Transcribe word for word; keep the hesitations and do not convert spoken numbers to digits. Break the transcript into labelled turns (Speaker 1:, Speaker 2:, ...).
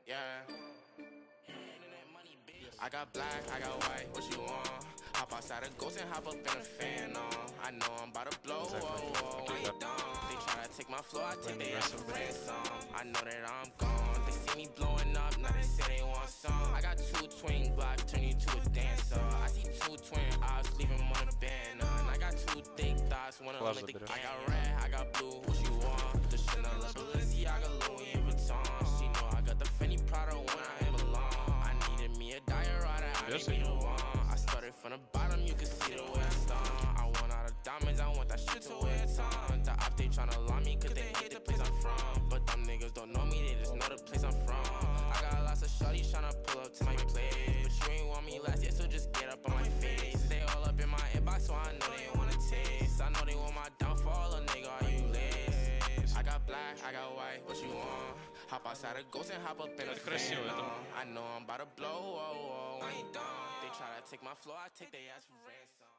Speaker 1: Yeah. I got black, I got white, what you want? Hop outside a ghost and hop up in a fan on. I know I'm about to blow,
Speaker 2: Exactly.
Speaker 1: whoa, whoa,
Speaker 2: Okay,
Speaker 1: they don't. They try to take my floor, I take their ass for
Speaker 2: aggressive.
Speaker 1: ransom. I know that I'm gone, they see me blowing up, now they say they want some. I got two twin blocks, turn you to a dancer. I see two twin eyes, leave them on a banner. And I got two thick thoughts, one of them like the I got red, I got blue, what you want? The Chanel, Balenciaga, Louis Vuitton. She know I got the Fendi Prada when I belong. I needed me a diorite, I need me the one. I started from the bottom, you can see the way I start. I want all the diamonds, I want that shit to wear a ton. The op, they tryna lie me cause they hate the place I'm from. But them niggas don't know me, they just know the place I'm from. I got lots of shorties tryna pull up to my place, but you ain't want me last year, so just get up on my face. They all up in my inbox, so I know they wanna taste. I know they want my downfall, a nigga, are you lazy? I got black, I got white, what you want? Hop outside a ghost and hop up in a fan on. I know I'm about to blow, whoa, whoa. They try to take my floor, I take their ass for ransom.